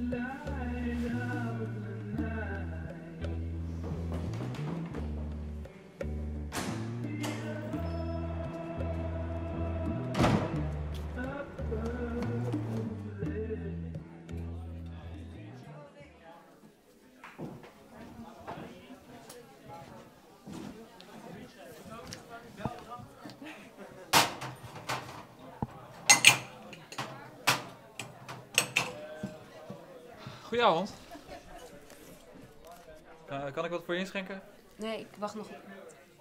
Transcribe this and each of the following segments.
Goedenavond. Kan ik wat voor je inschenken? Nee, ik wacht nog op iemand.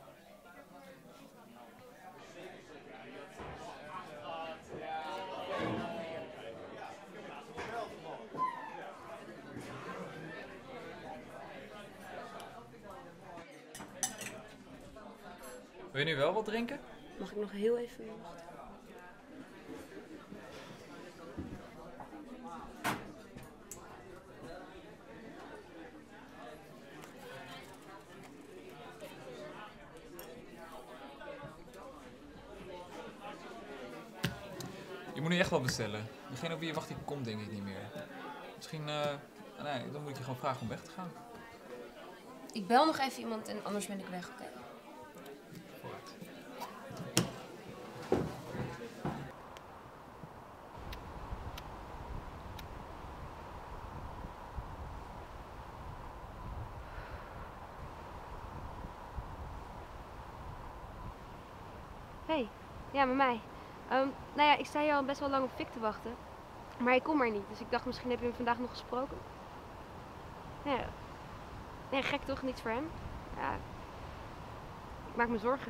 Wil je nu wel wat drinken? Mag ik nog heel even wachten? Je moet nu echt wat bestellen. Degene op wie je wacht, die komt denk ik niet meer. Misschien, nee, dan moet ik je gewoon vragen om weg te gaan. Ik bel nog even iemand en anders ben ik weg, oké? Hey, ja, met mij. Nou ja, ik sta hier al best wel lang op Vic te wachten. Maar ik kom er niet, dus ik dacht misschien heb je hem vandaag nog gesproken. Ja, nee, gek toch? Niets voor hem? Ja, ik maak me zorgen.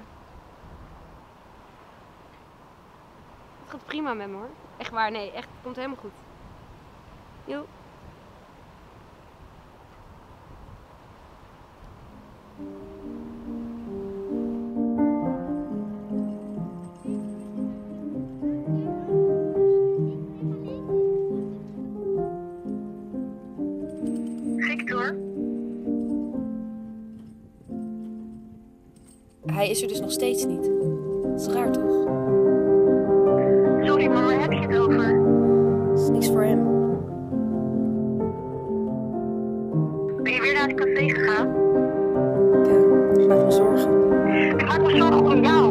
Het gaat prima met me hoor. Echt waar, nee, echt, het komt helemaal goed. Joe. Victor? Hij is er dus nog steeds niet. Dat is raar toch? Sorry, maar waar heb je het over? Dat is niks voor hem. Ben je weer naar het café gegaan? Ja, ik maak me zorgen. Ik maak me zorgen om jou.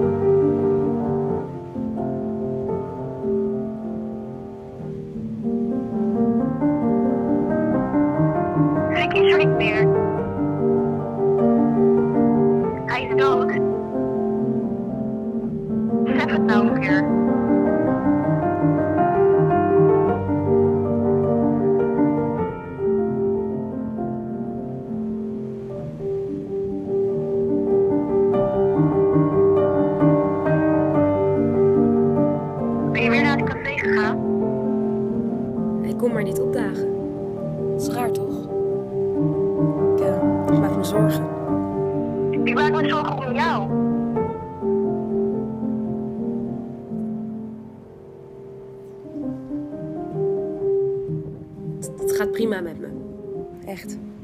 Rick is er niet meer. Hij is dood. Zeg het nou een keer. Ben je weer naar het café gegaan? Hij komt maar niet opdagen. Dat is raar toch? Ik maak me zorgen. Ik maak me zorgen om jou. Het gaat prima met me. Echt.